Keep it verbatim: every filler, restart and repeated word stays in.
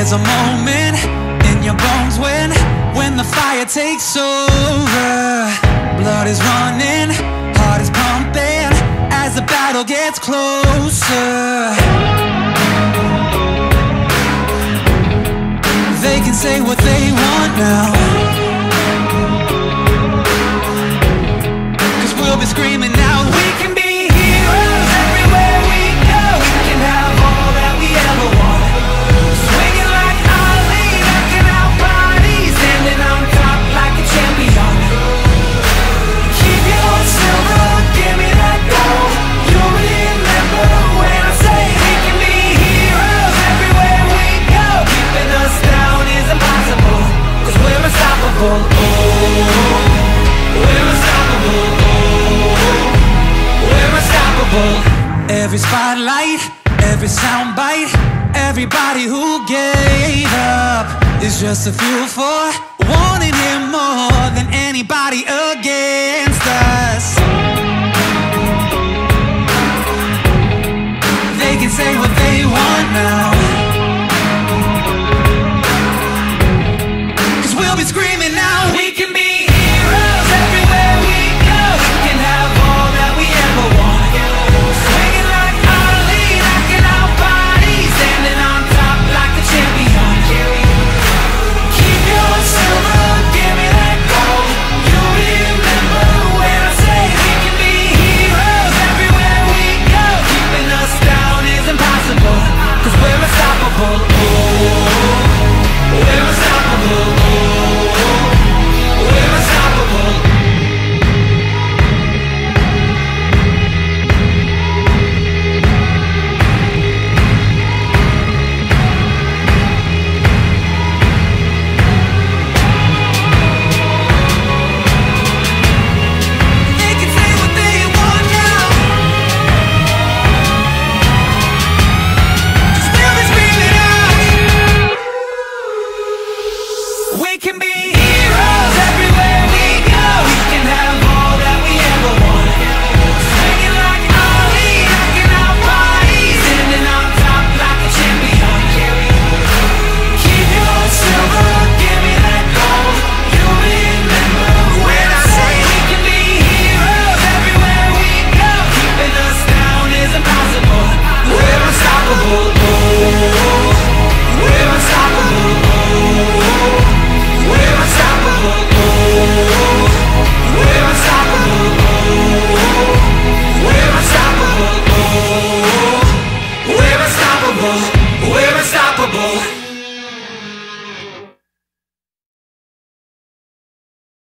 There's a moment in your bones when When the fire takes over. Blood is running, heart is pumping as the battle gets closer. They can say what they want now, 'cause we'll be screaming out, we can be heroes everywhere we go. We can have all that we ever want. Swinging like Ali, knocking out bodies, standing on top like a champion. Keep your silver, give me that gold. You'll remember when I say we can be heroes everywhere we go. Keeping us down is impossible, 'cause we're unstoppable. Oh, we're unstoppable. Oh, we're unstoppable. Every spotlight, every soundbite, everybody who gave up is just a fuel for wanting him more than anybody else.